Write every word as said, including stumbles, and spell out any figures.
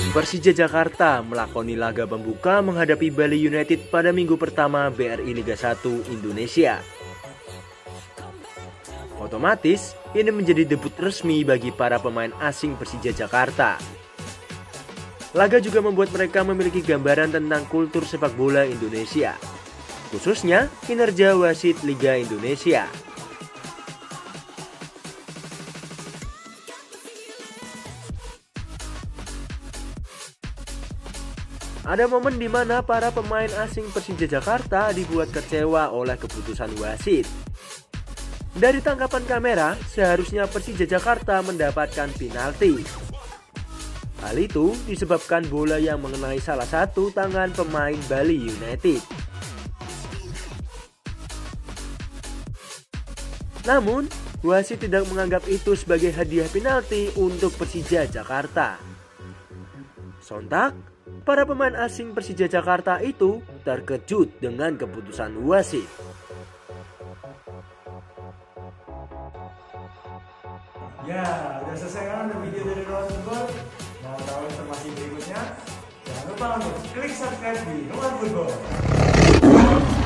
Persija Jakarta melakoni laga pembuka menghadapi Bali United pada minggu pertama B R I Liga satu Indonesia. Otomatis, ini menjadi debut resmi bagi para pemain asing Persija Jakarta. Laga juga membuat mereka memiliki gambaran tentang kultur sepak bola Indonesia, khususnya kinerja wasit Liga Indonesia. Ada momen di mana para pemain asing Persija Jakarta dibuat kecewa oleh keputusan wasit. Dari tangkapan kamera, seharusnya Persija Jakarta mendapatkan penalti. Hal itu disebabkan bola yang mengenai salah satu tangan pemain Bali United. Namun, wasit tidak menganggap itu sebagai hadiah penalti untuk Persija Jakarta. Sontak, para pemain asing Persija Jakarta itu terkejut dengan keputusan wasit. Ya, udah selesai kan video dari Nuan Football? Mau tahu informasi berikutnya? Jangan lupa untuk klik subscribe di Nuan Football.